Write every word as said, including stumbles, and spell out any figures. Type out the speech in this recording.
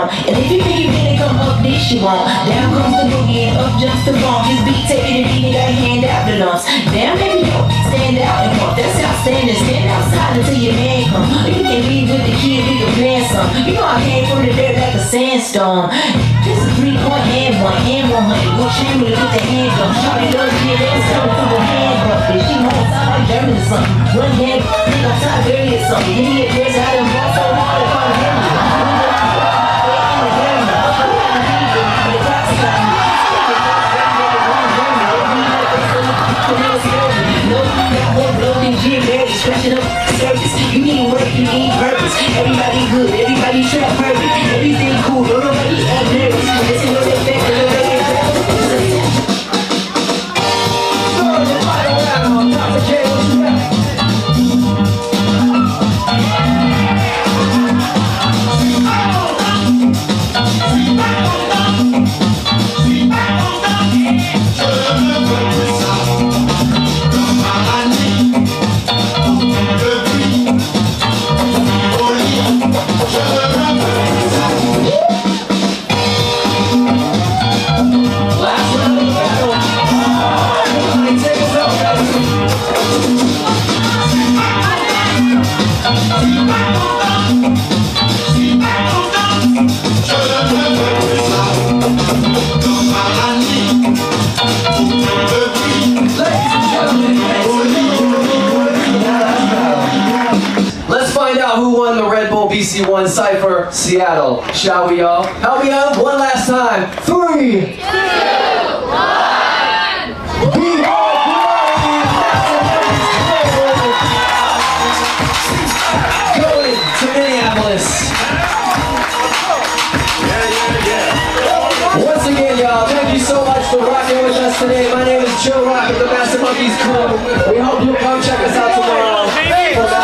And if you think you really come up this, you won't. Down comes the boogie and up jumps the bump. His beat taking and beating, gotta hand out the lumps. Damn, baby, yo, stand out and pump. That's outstanding. Stand outside until your man come. You can leave with the kid, we can plan some. You know I came from the dirt like a sandstorm. This is three point and one, and one hundred. One chamber with the hand drum. Shorty loves me, that's something from the hand bump. If she wants out like German or something. One hand, think I'm tired dirty or something. Give me a dress, I done bought so hard if I'm him. Scratching up the surface. You need work, you need purpose. Everybody good, everybody trap perfect. Everything cool, but nobody act nervous. This is what they think, but nobody B C one Cypher Seattle. Shall we all? Help me out one last time. Three, two, one. Be all going to Minneapolis. Once again, y'all, thank you so much for rocking with us today. My name is Joe Rock of the Massive Monkeys crew. We hope you'll come check us out tomorrow.